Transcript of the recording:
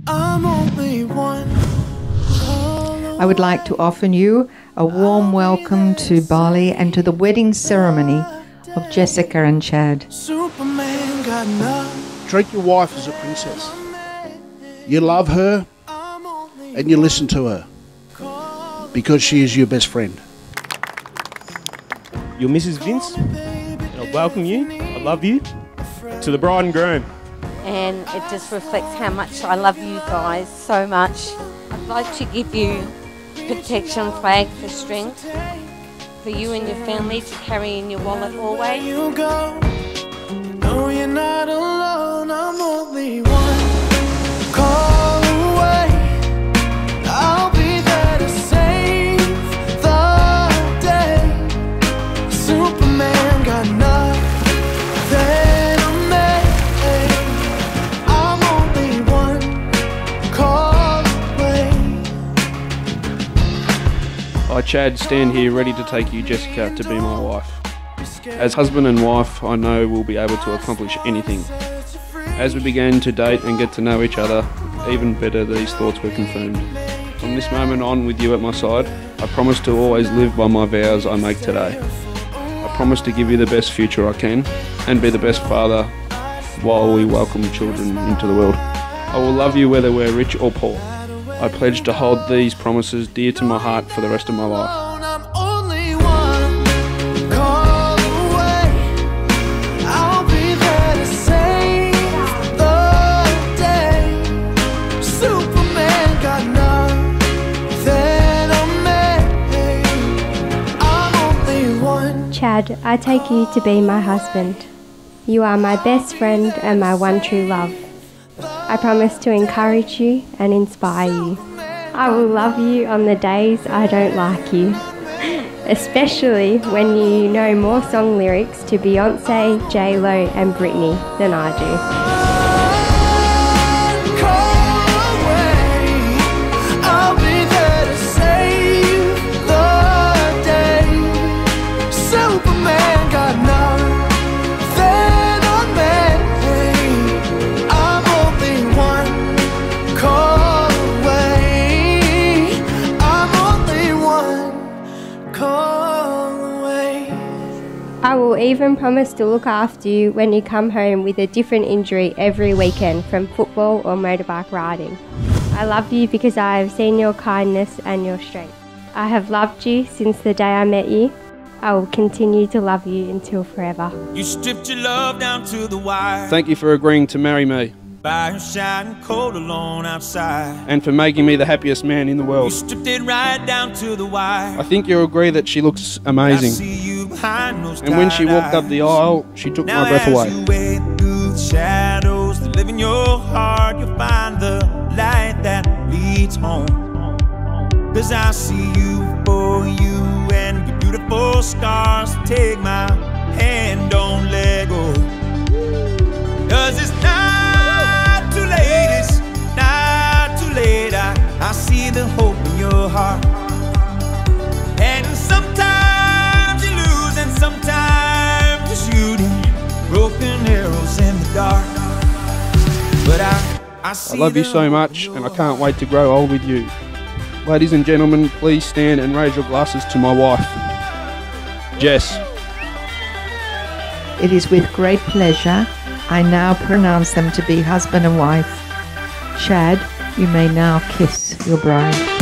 I'm only one. I would like to offer you a warm welcome to Bali and to the wedding ceremony of Jessica and Chad. Superman got nothing. Treat your wife as a princess. You love her and you listen to her because she is your best friend. You're Mrs. Vince, and I welcome you, I love you, to the bride and groom. And it just reflects how much I love you guys so much. I'd like to give you protection flag for strength, for you and your family to carry in your wallet always. You go. No, you're not alone. I'm only one call away. I'll be there to save the day. Superman got nothing on me. I'm only one call away. I, Chad, stand here ready to take you, Jessica, to be my wife. As husband and wife, I know we'll be able to accomplish anything. As we began to date and get to know each other, even better, these thoughts were confirmed. From this moment on, with you at my side, I promise to always live by my vows I make today. I promise to give you the best future I can and be the best father while we welcome children into the world. I will love you whether we're rich or poor. I pledge to hold these promises dear to my heart for the rest of my life. I'm only one call away. I'll be there to save the day. Superman got nothing on me. I'm only one. Chad, I take you to be my husband. You are my best friend and my one true love. I promise to encourage you and inspire you. I will love you on the days I don't like you, especially when you know more song lyrics to Beyonce, J-Lo and Britney than I do. I will even promise to look after you when you come home with a different injury every weekend from football or motorbike riding. I love you because I have seen your kindness and your strength. I have loved you since the day I met you. I will continue to love you until forever. You stripped your love down to the wire. Thank you for agreeing to marry me Fire shining cold alone outside. and for making me the happiest man in the You world. stripped it right down to the wire. I think you'll agree that she looks I amazing. see you behind those And when she tired walked up the eyes. aisle, she took Now my breath as away. you wade through the shadows that live in your heart, you'll find the light that leads home. 'Cause I see you for you and your beautiful scars. Take my hand, don't let go. 'Cause it's not too late, it's not too late. I see the hope in your heart. And sometimes you lose and sometimes you're shooting broken arrows in the dark. But I see I love you the so hope much in and I your can't wait to grow old with you. Ladies and gentlemen, please stand and raise your glasses to my wife, Jess. It is with great pleasure I now pronounce them to be husband and wife. Chad, you may now kiss your bride.